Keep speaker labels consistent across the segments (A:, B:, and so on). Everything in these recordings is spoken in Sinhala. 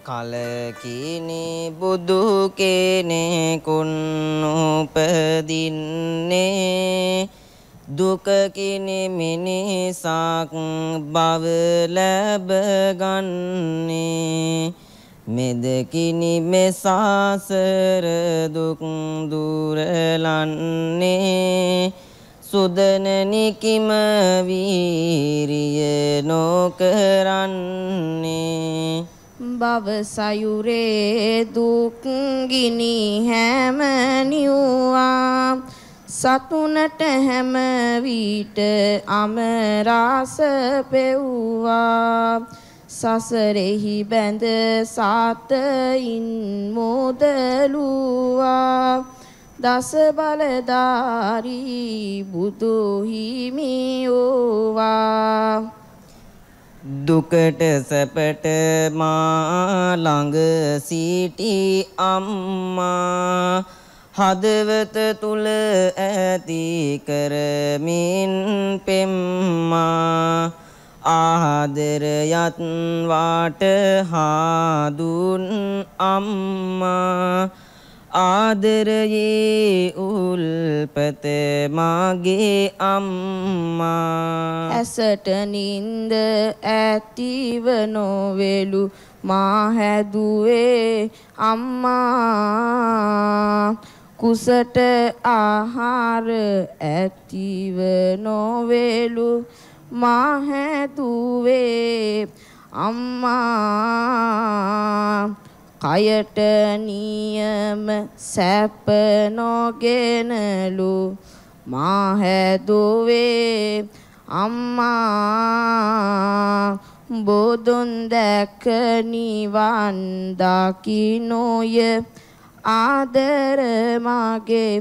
A: කලකිනි බුදු කෙනෙකුන් උපදින්නේ දුකකිනි මිනිසක් බව ලැබගන්නේ මෙදකිනි මෙසාසර දුක් දුරලන්නේ සුදනනි කිම වීරිය නොකරන්නේ
B: භව සයුරේ දුක් ගිනි හැම නිව්වා සතුනට හැම විට අමරාස පෙව්වා සසරෙහි බැඳ සාතයින් මොදලුවා දස බලධාරී බුදු හිමියෝවා
A: දුකට සැපට මා ළඟ සිටි අම්මා හදවත තුල ඇති කරමින් පෙම්මා ආදරයත් වාට හාදුන් අම්මා ආදරයේ උල්පත මගේ අම්මා
B: ඇසට නින්ද ඇතිව නොවේලු මා හැදුවේ අම්මා කුසට ආහාර ඇතිව නොවේලු මා හැදුවේ අම්මා කයට නියම සැප නොගෙනලු මා හැදුවේ අම්මා බුදුන් දැක නිවන් දකින්නෝය ආදර මගේ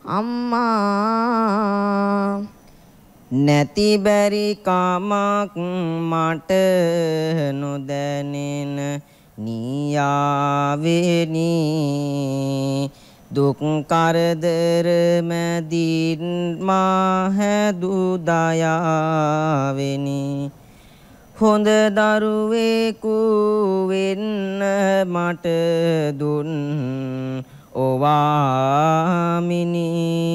B: අම්මා
A: නැති බැරි කමක් මට නොදැනෙන නියාවෙනි දුක් කරදර මැදින් මා හැදු දයාවෙනි හොඳ දරුවෙකු වෙන්න මට දුන් ඔවාමිනි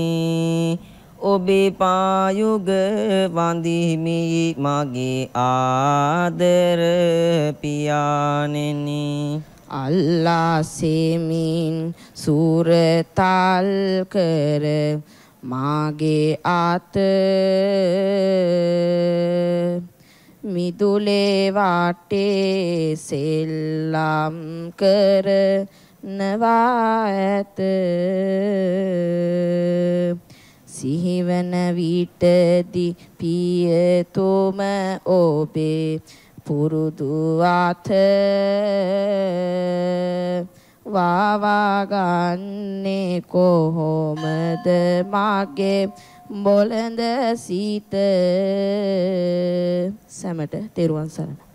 A: ඔබේ පායුග වඳිමි මගේ ආදර පියාණෙනි
B: අල්ලා සෙමින් සූරතල් කර මාගේ අත මිදුලේ වාටේ සෙල්ලම් කරනවා ඇත සිහිවන විටදී පියතුම ඔබේ පුරුදු අත වාවාගන්නේ කොහොමද මගේ බොළඳ සිත සැමට තෙරුවන් සරණයි